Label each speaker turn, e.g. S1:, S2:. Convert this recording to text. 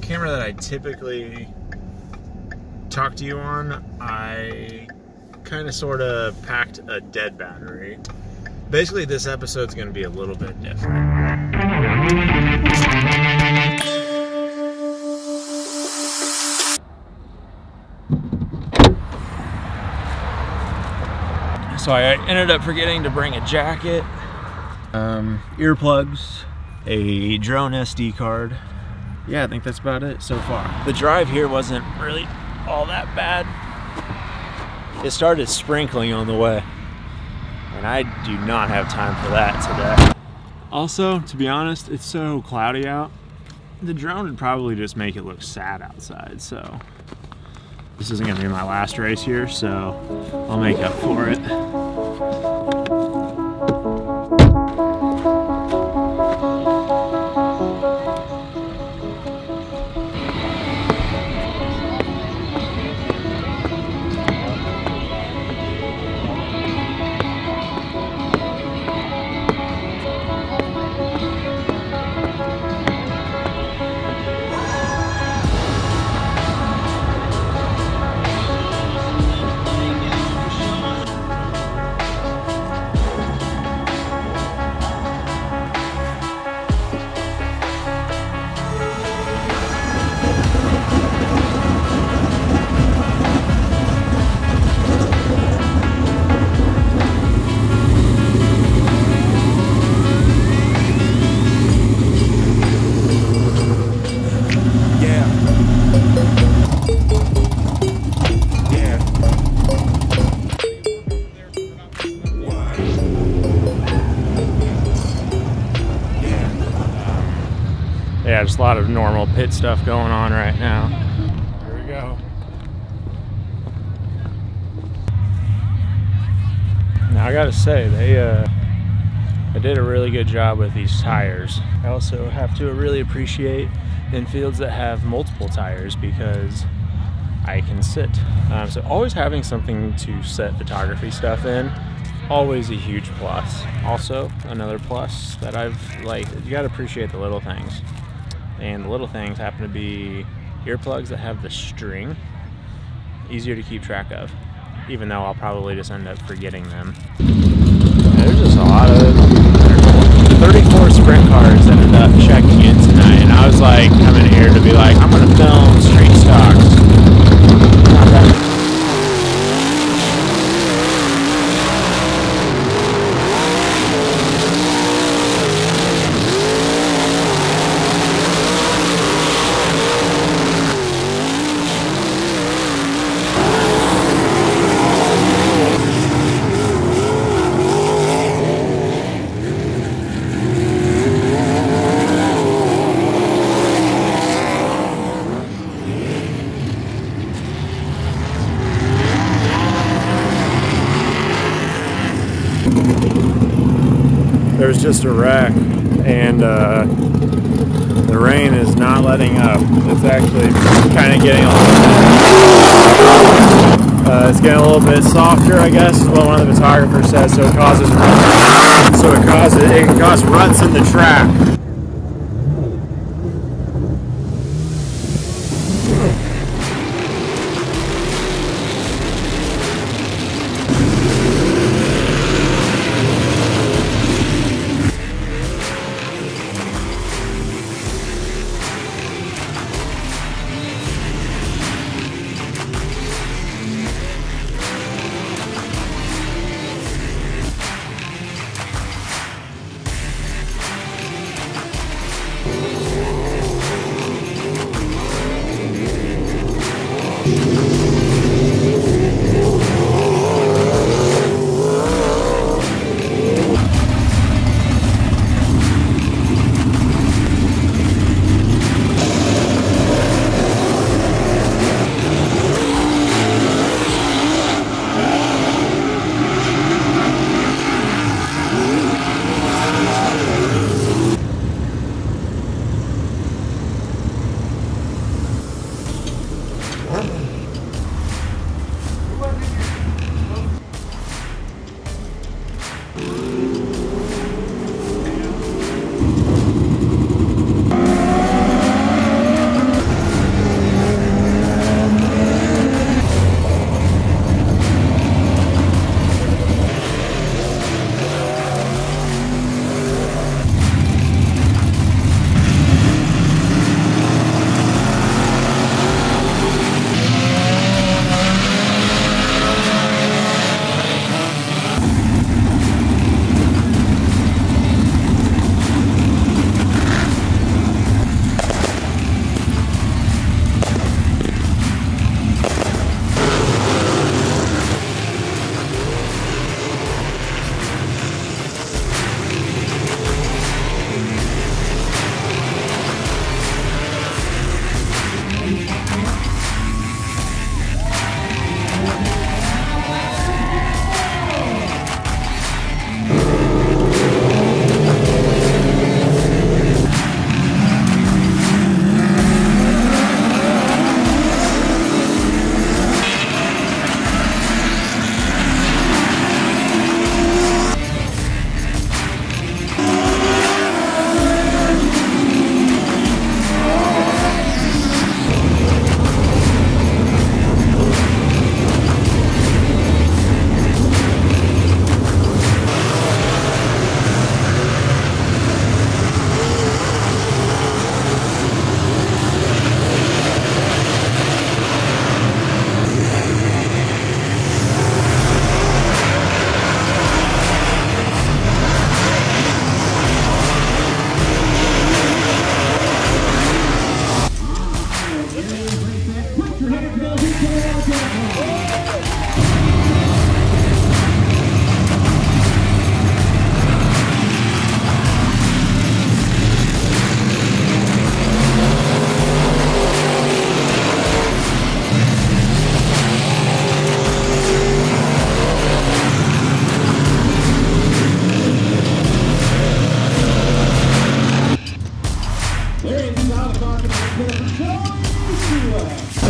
S1: camera that I typically talk to you on, I kind of sort of packed a dead battery. Basically, this episode's going to be a little bit different. So I ended up forgetting to bring a jacket, earplugs, a drone SD card. Yeah, I think that's about it so far. The drive here wasn't really all that bad. It started sprinkling on the way, and I do not have time for that today. Also, to be honest, it's so cloudy out. The drone would probably just make it look sad outside, so this isn't gonna be my last race here, so I'll make up for it. Yeah, just a lot of normal pit stuff going on right now. Here we go. Now I gotta say, they did a really good job with these tires. I also have to really appreciate in fields that have multiple tires because I can sit. So always having something to set photography stuff in, always a huge plus. Also, another plus that you gotta appreciate the little things. And the little things happen to be earplugs that have the string. Easier to keep track of, even though I'll probably just end up forgetting them. There's just a lot of 34 sprint cars ended up checking in tonight, and I was like coming here to be like, I'm gonna film street stocks. Not that. There was just a wreck, and the rain is not letting up. It's actually kind of getting a little bit, it's getting a little bit softer, I guess, is what one of the photographers says, so it causes ruts. So it can cause ruts in the track.
S2: now the car can be for Joey Sula.